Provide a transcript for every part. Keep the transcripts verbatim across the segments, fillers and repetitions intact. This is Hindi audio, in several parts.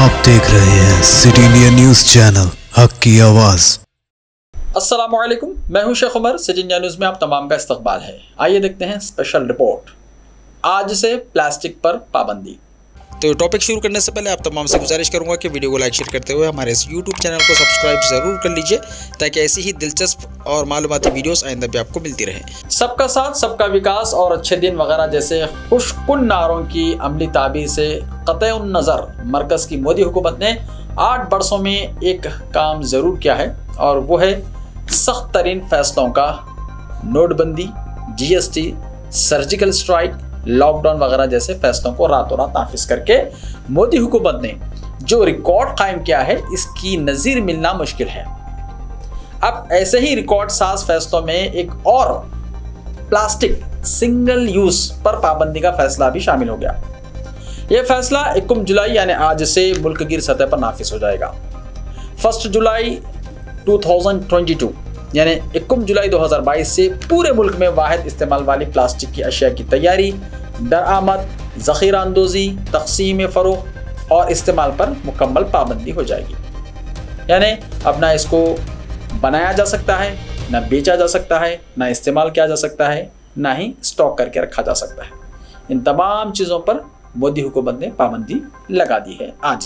आप देख रहे हैं सिटी इंडिया न्यूज चैनल, हक की आवाज। अस्सलामुअलैकुम, मैं हूं Sheikh Umar. City India News में आप तमाम का इस्तकबाल है। आइए देखते हैं स्पेशल रिपोर्ट। आज से प्लास्टिक पर पाबंदी। तो टॉपिक शुरू करने से पहले आप तमाम से गुजारिश करूंगा कि वीडियो को लाइक शेयर करते हुए हमारे इस यूट्यूब चैनल को सब्सक्राइब ज़रूर कर लीजिए, ताकि ऐसी ही दिलचस्प और मालूमाती वीडियोस आइंदा भी आपको मिलती रहे। सबका साथ, सबका विकास और अच्छे दिन वगैरह जैसे खुशकुन नारों की अमली ताबीर से क़तअ नज़र मरकज़ की मोदी हुकूमत ने आठ बरसों में एक काम ज़रूर किया है, और वो है सख्त तरीन फैसलों का नोटबंदी, G S T, surgical strike, lockdown वगैरह जैसे फैसलों को रातों रात नाफिज करके मोदी हुकूमत ने जो रिकॉर्ड कायम किया है, इसकी नज़ीर मिलना मुश्किल है। अब ऐसे ही रिकॉर्ड साज फैसलों में एक और प्लास्टिक सिंगल यूज पर पाबंदी का फैसला भी शामिल हो गया। यह फैसला इक्कीस जुलाई यानी आज से मुल्क गिर सतह पर नाफिज हो जाएगा। फर्स्ट जुलाई दो हज़ार बाईस यानी इक्कीस जुलाई दो हज़ार बाईस से पूरे मुल्क में वाहिद इस्तेमाल वाली प्लास्टिक की अशिया की तैयारी, दरामद, ज़ख़ीरा अंदोज़ी, तक़सीम फ़रोख्त और इस्तेमाल पर मुकम्मल पाबंदी हो जाएगी। यानी अब ना इसको बनाया जा सकता है, ना बेचा जा सकता है, ना इस्तेमाल किया जा सकता है, ना ही स्टॉक करके रखा जा सकता है। इन तमाम चीज़ों पर मोदी हुकूमत ने पाबंदी लगा दी है आज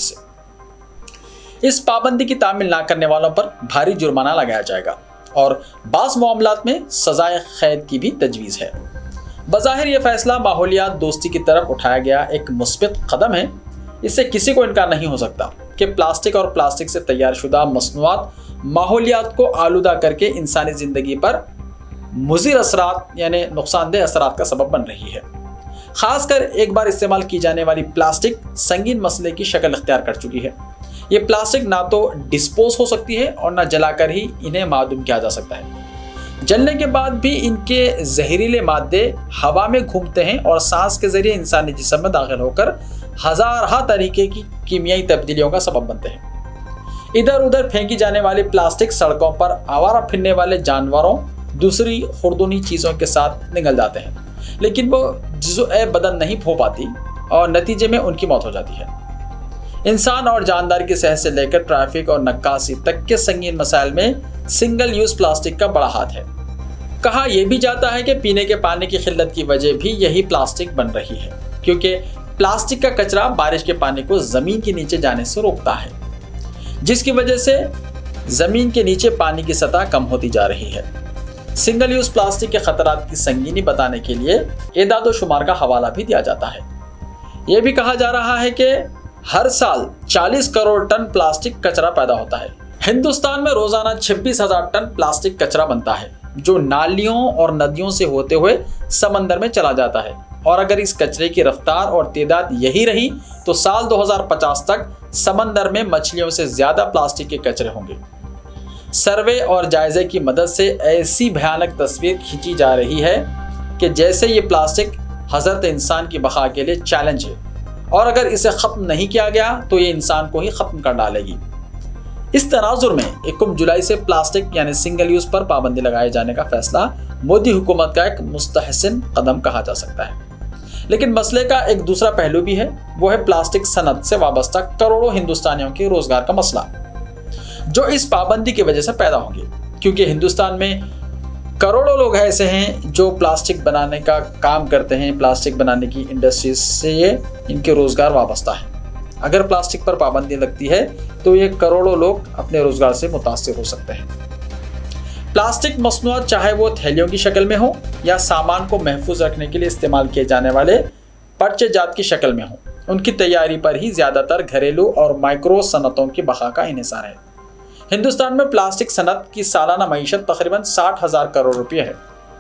से। इस पाबंदी की तामील ना करने वालों पर भारी जुर्माना लगाया जाएगा और बाज़ मामलात में सजाए कैद की भी तजवीज़ है। बज़ाहिर यह फैसला माहौलियात दोस्ती की तरफ उठाया गया एक मुस्बित कदम है। इससे किसी को इनकार नहीं हो सकता कि प्लास्टिक और प्लास्टिक से तैयार शुदा मसनूआत माहौलियात को आलूदा करके इंसानी ज़िंदगी पर मुज़िर असरात यानी नुकसानदेह असरात का सबब बन रही है। ख़ासकर एक बार इस्तेमाल की जाने वाली प्लास्टिक संगीन मसले की शक्ल इख्तियार कर चुकी है। ये प्लास्टिक ना तो डिस्पोज हो सकती है और ना जलाकर ही इन्हें मादूम किया जा सकता है। जलने के बाद भी इनके जहरीले मादे हवा में घूमते हैं और सांस के जरिए इंसानी जिस्म में दाखिल होकर हजारहा तरीके की कीमियाई तब्दीलियों का सबब बनते हैं। इधर उधर फेंकी जाने वाली प्लास्टिक सड़कों पर आवारा फिरने वाले जानवरों, दूसरी खुर्दुनी चीज़ों के साथ निगल जाते हैं, लेकिन वो जुज़्व बदन नहीं फो पाती और नतीजे में उनकी मौत हो जाती है। इंसान और जानदार की सेहत से लेकर ट्रैफिक और नक्काशी तक के संगीन मसाइल में सिंगल यूज प्लास्टिक का बड़ा हाथ है। कहा यह भी जाता है कि पीने के पानी की किल्लत की वजह भी यही प्लास्टिक बन रही है, क्योंकि प्लास्टिक का कचरा बारिश के पानी को जमीन के नीचे जाने से रोकता है, जिसकी वजह से जमीन के नीचे पानी की सतह कम होती जा रही है। सिंगल यूज प्लास्टिक के खतरात की संगीनी बताने के लिए एदाद व शुमार का हवाला भी दिया जाता है। यह भी कहा जा रहा है कि हर साल चालीस करोड़ टन प्लास्टिक कचरा पैदा होता है। हिंदुस्तान में रोजाना छब्बीस हजार टन प्लास्टिक कचरा बनता है, जो नालियों और नदियों से होते हुए समंदर में चला जाता है। और अगर इस कचरे की रफ्तार और तादाद यही रही तो साल दो हज़ार पचास तक समंदर में मछलियों से ज्यादा प्लास्टिक के कचरे होंगे। सर्वे और जायजे की मदद से ऐसी भयानक तस्वीर खींची जा रही है कि जैसे ये प्लास्टिक हजरत इंसान की बका के लिए चैलेंज है, और अगर इसे ख़त्म नहीं किया गया तो ये इंसान को ही ख़त्म कर डालेगी। इस तनाजुर में इक्कीस जुलाई से प्लास्टिक यानी सिंगल यूज़ पर पाबंदी लगाए जाने का फैसला मोदी हुकूमत का एक मुस्तहसिन कदम कहा जा सकता है। लेकिन मसले का एक दूसरा पहलू भी है, वो है प्लास्टिक सनत से वाबस्ता करोड़ों हिंदुस्तानियों के रोजगार का मसला, जो इस पाबंदी की वजह से पैदा होंगे। क्योंकि हिंदुस्तान में करोड़ों लोग ऐसे हैं जो प्लास्टिक बनाने का काम करते हैं, प्लास्टिक बनाने की इंडस्ट्रीज से ये इनके रोज़गार वाबस्ता है। अगर प्लास्टिक पर पाबंदी लगती है तो ये करोड़ों लोग अपने रोज़गार से मुतासिर हो सकते हैं। प्लास्टिक मसनूआत चाहे वो थैलियों की शक्ल में हो या सामान को महफूज रखने के लिए इस्तेमाल किए जाने वाले पर्चे जात की शक्ल में हो, उनकी तैयारी पर ही ज़्यादातर घरेलू और माइक्रो सनतों की बका का इन्हिसार है। हिंदुस्तान में प्लास्टिक सनत की सालाना मईशत तकरीबन साठ हजार करोड़ रुपए है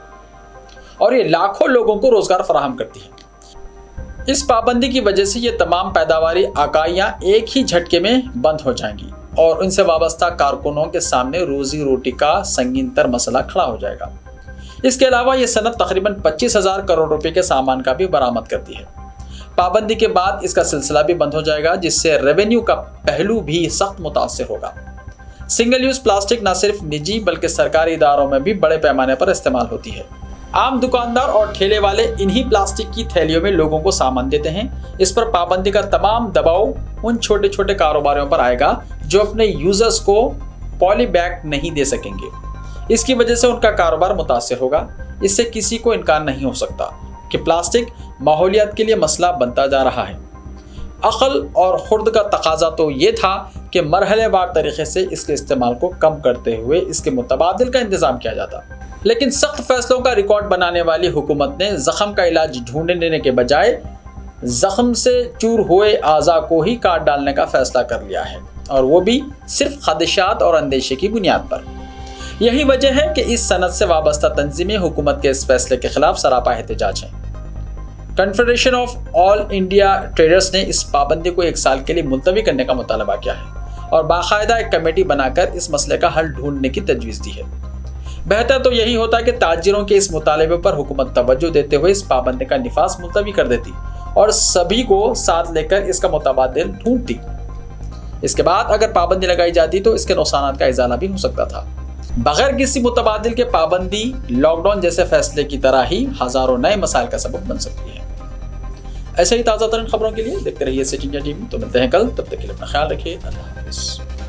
और ये लाखों लोगों को रोजगार फराहम करती है। इस पाबंदी की वजह से ये तमाम पैदावारी इकाइयां एक ही झटके में बंद हो जाएंगी और उनसे वाबस्ता कारकुनों के सामने रोजी रोटी का संगीन तर मसला खड़ा हो जाएगा। इसके अलावा ये सनत तकरीबन पच्चीस हजार करोड़ रुपए के सामान का भी बरामद करती है। पाबंदी के बाद इसका सिलसिला भी बंद हो जाएगा, जिससे रेवेन्यू का पहलू भी सख्त मुतासिर होगा। सिंगल यूज प्लास्टिक न सिर्फ निजी बल्कि सरकारी इदारों में भी बड़े पैमाने पर इस्तेमाल होती है। आम दुकानदार और ठेले वाले इन्हीं प्लास्टिक की थैलियों में लोगों को सामान देते हैं। इस पर पाबंदी का तमाम दबाव उन छोटे छोटे कारोबारियों पर आएगा जो अपने यूजर्स को पॉली बैग नहीं दे सकेंगे। इसकी वजह से उनका कारोबार मुतासिर होगा। इससे किसी को इनकार नहीं हो सकता कि प्लास्टिक माहौलियात के लिए मसला बनता जा रहा है। अक्ल और खुर्द का तकाजा तो ये था कि मरहलेवार तरीके से इसके इस्तेमाल को कम करते हुए इसके मुतबादिल का इंतज़ाम किया जाता। लेकिन सख्त फैसलों का रिकॉर्ड बनाने वाली हुकूमत ने जख्म का इलाज ढूंढने के बजाय जख्म से चूर हुए आज़ा को ही काट डालने का फैसला कर लिया है, और वो भी सिर्फ खदशात और अंदेशे की बुनियाद पर। यही वजह है कि इस सनत से वाबस्ता तंजीमें हुकूमत के इस फैसले के खिलाफ सरापा एहतजाज हैं। Confederation of all India traders ने इस पाबंदी को एक साल के लिए मुलतवी करने का मुतालबा किया है और बाकायदा एक कमेटी बनाकर इस मसले का हल ढूंढने की तजवीज़ दी है। बेहतर तो यही होता कि ताजिरों के इस मुतालबे पर हुकूमत तवज्जो देते हुए इस पाबंदी का निफास मुलतवी कर देती और सभी को साथ लेकर इसका मुतबादिल ढूंढती। इसके बाद अगर पाबंदी लगाई जाती तो इसके नुकसान का इजाला भी हो सकता था। बगैर किसी मुतबादिल के पाबंदी लॉकडाउन जैसे फैसले की तरह ही हजारों नए मसाइल का सबब बन सकती है। ऐसे ही ताज़ा तरीन खबरों के लिए देखते रहिए सिटी इंडिया टीवी। तो मिलते हैं कल, तब तक के लिए अपना ख्याल रखिए। अल्लाह हाफ़िज़।